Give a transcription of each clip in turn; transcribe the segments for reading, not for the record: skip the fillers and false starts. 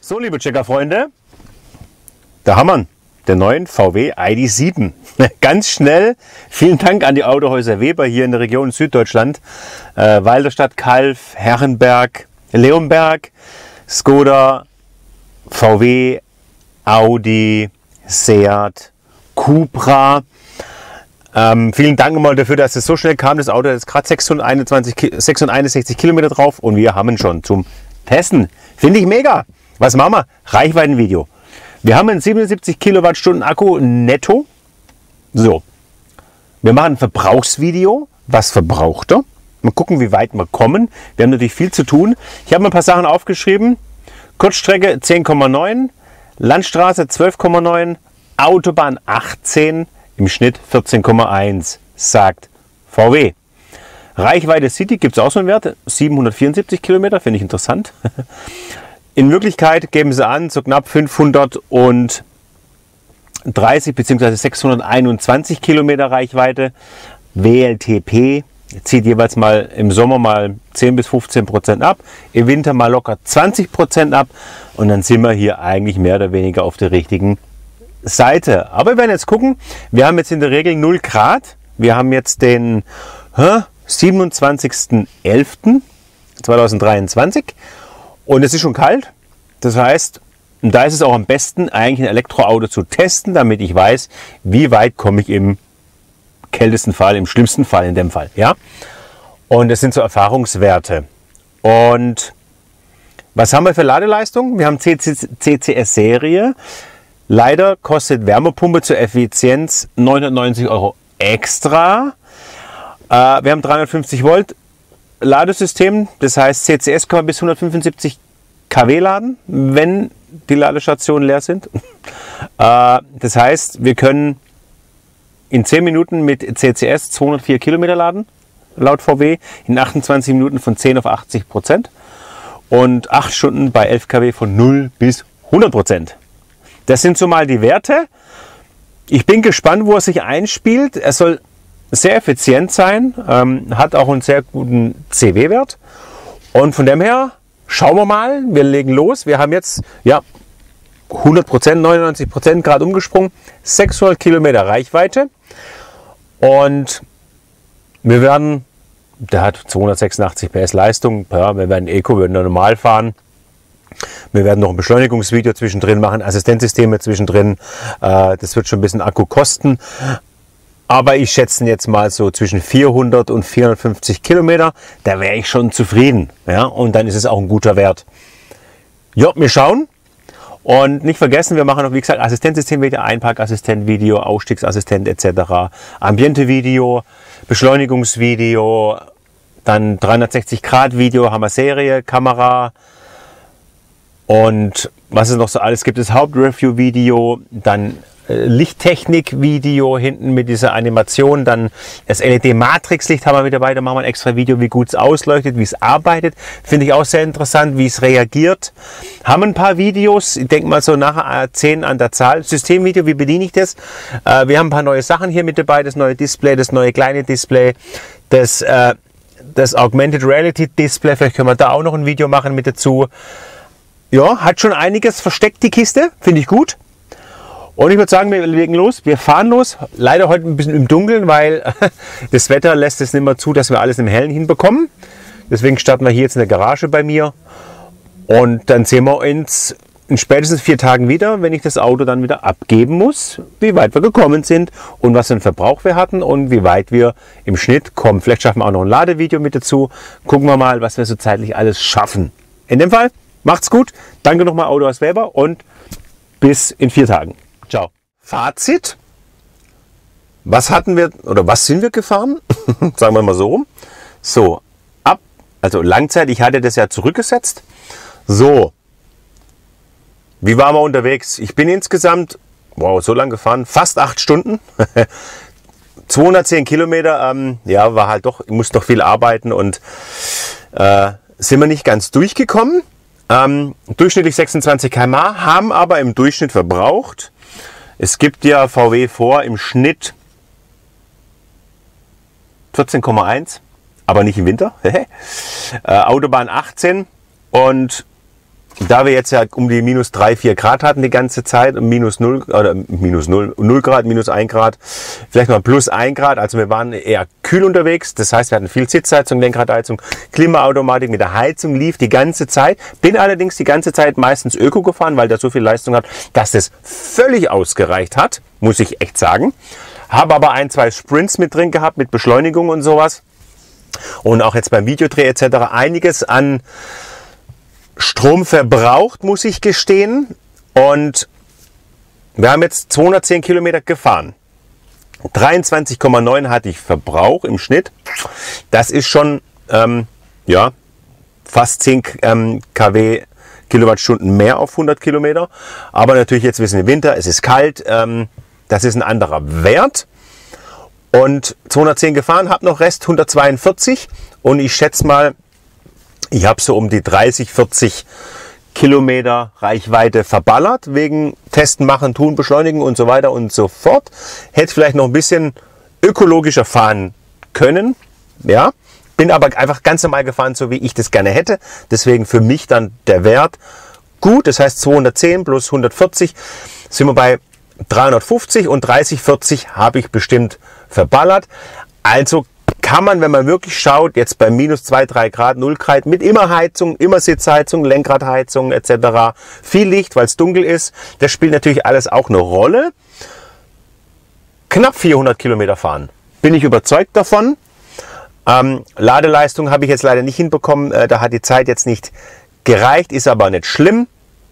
So, liebe Checker-Freunde, da haben wir den neuen VW ID.7. Ganz schnell, vielen Dank an die Autohäuser Weber hier in der Region Süddeutschland. Walderstadt, Calw, Herrenberg, Leonberg, Skoda, VW, Audi, Seat, Cupra. Vielen Dank nochmal dafür, dass es so schnell kam. Das Auto hat jetzt gerade 661 Kilometer drauf und wir haben ihn schon zum Testen. Finde ich mega. Was machen wir? Reichweitenvideo. Wir haben einen 77 Kilowattstunden Akku netto. So. Wir machen ein Verbrauchsvideo. Was verbraucht er? Mal gucken, wie weit wir kommen. Wir haben natürlich viel zu tun. Ich habe mir ein paar Sachen aufgeschrieben. Kurzstrecke 10,9, Landstraße 12,9, Autobahn 18, im Schnitt 14,1, sagt VW. Reichweite City gibt es auch so einen Wert, 774 Kilometer, finde ich interessant. In Wirklichkeit geben sie an, so knapp 530 bzw. 621 Kilometer Reichweite. WLTP zieht jeweils mal im Sommer mal 10 bis 15% ab, im Winter mal locker 20% ab und dann sind wir hier eigentlich mehr oder weniger auf der richtigen Seite. Aber wir werden jetzt gucken, wir haben jetzt in der Regel 0 Grad, wir haben jetzt den 27.11.2023 und es ist schon kalt. Das heißt, da ist es auch am besten, eigentlich ein Elektroauto zu testen, damit ich weiß, wie weit komme ich im kältesten Fall, im schlimmsten Fall in dem Fall. Ja? Und das sind so Erfahrungswerte. Und was haben wir für Ladeleistung? Wir haben CCS-Serie. Leider kostet Wärmepumpe zur Effizienz 990 Euro extra. Wir haben 350 Volt Ladesystem, das heißt CCS kann man bis 175 kW laden, wenn die Ladestationen leer sind. Das heißt, wir können in 10 Minuten mit CCS 204 Kilometer laden, laut VW, in 28 Minuten von 10 auf 80% und 8 Stunden bei 11 kW von 0 bis 100%. Das sind so mal die Werte. Ich bin gespannt, wo er sich einspielt. Er soll sehr effizient sein, hat auch einen sehr guten CW-Wert. Und von dem her, schauen wir mal, wir legen los. Wir haben jetzt ja 100%, 99% gerade umgesprungen, 600 Kilometer Reichweite. Und wir werden, der hat 286 PS Leistung, ja, wir werden Eco, wir werden normal fahren. Wir werden noch ein Beschleunigungsvideo zwischendrin machen, Assistenzsysteme zwischendrin. Das wird schon ein bisschen Akku kosten. Aber ich schätze jetzt mal so zwischen 400 und 450 Kilometer. Da wäre ich schon zufrieden. Ja? Und dann ist es auch ein guter Wert. Ja, wir schauen. Und nicht vergessen, wir machen noch, wie gesagt, Assistenzsystem-Video, Einparkassistent-Video, Ausstiegsassistent etc. Ambiente-Video, Beschleunigungsvideo, dann 360-Grad-Video, haben wir Serie, Kamera. Und was es noch so alles gibt, ist Hauptreview-Video, dann Lichttechnik-Video hinten mit dieser Animation, dann das LED-Matrix-Licht haben wir mit dabei, da machen wir ein extra Video, wie gut es ausleuchtet, wie es arbeitet, finde ich auch sehr interessant, wie es reagiert. Haben ein paar Videos, ich denke mal so nachher 10 an der Zahl. Systemvideo, wie bediene ich das? Wir haben ein paar neue Sachen hier mit dabei, das neue Display, das neue kleine Display, das Augmented Reality Display, vielleicht können wir da auch noch ein Video machen mit dazu. Ja, hat schon einiges versteckt, die Kiste, finde ich gut. Und ich würde sagen, wir legen los, wir fahren los. Leider heute ein bisschen im Dunkeln, weil das Wetter lässt es nicht mehr zu, dass wir alles im Hellen hinbekommen. Deswegen starten wir hier jetzt in der Garage bei mir. Und dann sehen wir uns in spätestens 4 Tagen wieder, wenn ich das Auto dann wieder abgeben muss, wie weit wir gekommen sind und was für einen Verbrauch wir hatten und wie weit wir im Schnitt kommen. Vielleicht schaffen wir auch noch ein Ladevideo mit dazu. Gucken wir mal, was wir so zeitlich alles schaffen. In dem Fall, macht's gut. Danke nochmal Autohaus Weber und bis in 4 Tagen. Ciao. Fazit. Was hatten wir oder was sind wir gefahren? Sagen wir mal so rum. So, also Langzeit, ich hatte das ja zurückgesetzt. So, wie waren wir unterwegs? Ich bin insgesamt, wow, so lang gefahren, fast 8 Stunden. 210 Kilometer, ja, war halt doch, ich musste noch viel arbeiten und sind wir nicht ganz durchgekommen. Durchschnittlich 26 km/h, haben aber im Durchschnitt verbraucht. Es gibt ja VW vor im Schnitt 14,1, aber nicht im Winter. Autobahn 18 und da wir jetzt ja um die minus 3, 4 Grad hatten die ganze Zeit, minus 0 oder minus 0 Grad, minus 1 Grad, vielleicht mal plus 1 Grad, also wir waren eher kühl unterwegs, das heißt wir hatten viel Sitzheizung, Lenkradheizung, Klimaautomatik, mit der Heizung lief die ganze Zeit, bin allerdings die ganze Zeit meistens Öko gefahren, weil der so viel Leistung hat, dass das völlig ausgereicht hat, muss ich echt sagen. Habe aber 1, 2 Sprints mit drin gehabt, mit Beschleunigung und sowas und auch jetzt beim Videodreh etc. einiges an Strom verbraucht, muss ich gestehen. Und wir haben jetzt 210 Kilometer gefahren. 23,9 hatte ich Verbrauch im Schnitt. Das ist schon ja, fast 10 kW Kilowattstunden mehr auf 100 Kilometer. Aber natürlich jetzt, wir sind im Winter, es ist kalt. Das ist ein anderer Wert. Und 210 gefahren, habe noch Rest 142. Und ich schätze mal, ich habe so um die 30, 40 Kilometer Reichweite verballert, wegen Testen, Machen, Tun, Beschleunigen und so weiter und so fort. Hätte vielleicht noch ein bisschen ökologischer fahren können, ja. Bin aber einfach ganz normal gefahren, so wie ich das gerne hätte. Deswegen für mich dann der Wert gut. Das heißt 210 plus 140 sind wir bei 350 und 30, 40 habe ich bestimmt verballert. Also kann man, wenn man wirklich schaut, jetzt bei minus 2, 3 Grad, 0 Grad, mit immer Heizung, immer Sitzheizung, Lenkradheizung etc., viel Licht, weil es dunkel ist, das spielt natürlich alles auch eine Rolle. Knapp 400 Kilometer fahren. Bin ich überzeugt davon. Ladeleistung habe ich jetzt leider nicht hinbekommen, da hat die Zeit jetzt nicht gereicht, ist aber nicht schlimm.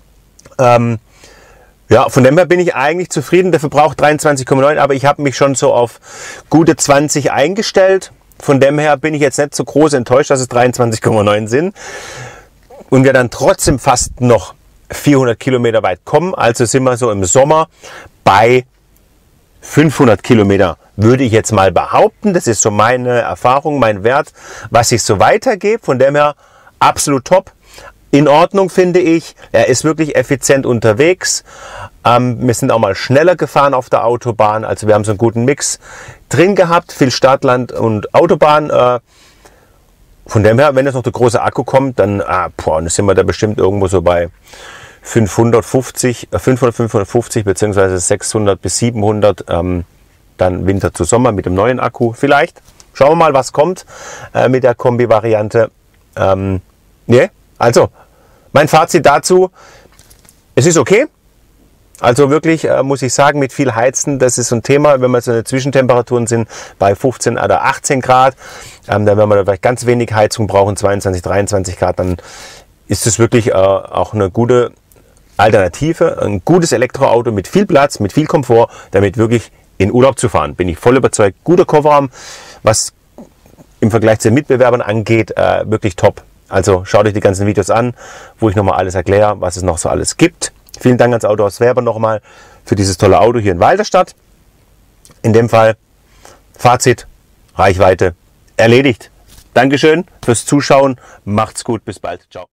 Ja, von dem her bin ich eigentlich zufrieden. Der Verbrauch 23,9, aber ich habe mich schon so auf gute 20 eingestellt. Von dem her bin ich jetzt nicht so groß enttäuscht, dass es 23,9 sind. Und wir dann trotzdem fast noch 400 Kilometer weit kommen. Also sind wir so im Sommer bei 500 Kilometer, würde ich jetzt mal behaupten. Das ist so meine Erfahrung, mein Wert, was ich so weitergebe. Von dem her absolut top. In Ordnung, finde ich. Er ist wirklich effizient unterwegs. Wir sind auch mal schneller gefahren auf der Autobahn. Also wir haben so einen guten Mix drin gehabt. Viel Stadtland und Autobahn. Von dem her, wenn jetzt noch der große Akku kommt, dann sind wir da bestimmt irgendwo so bei 550 bzw. 600 bis 700. Dann Winter zu Sommer mit dem neuen Akku. Vielleicht. Schauen wir mal, was kommt mit der Kombi-Variante. Also, mein Fazit dazu, es ist okay. Also wirklich, muss ich sagen, mit viel Heizen, das ist so ein Thema, wenn wir so eine Zwischentemperaturen sind bei 15 oder 18 Grad, dann wenn wir da vielleicht ganz wenig Heizung brauchen, 22, 23 Grad, dann ist es wirklich auch eine gute Alternative, ein gutes Elektroauto mit viel Platz, mit viel Komfort, damit wirklich in Urlaub zu fahren. Bin ich voll überzeugt. Guter Kofferraum, was im Vergleich zu den Mitbewerbern angeht, wirklich top. Also schaut euch die ganzen Videos an, wo ich nochmal alles erkläre, was es noch so alles gibt. Vielen Dank ans Autohaus Werber nochmal für dieses tolle Auto hier in Walterstadt. In dem Fall Fazit, Reichweite erledigt. Dankeschön fürs Zuschauen. Macht's gut, bis bald. Ciao.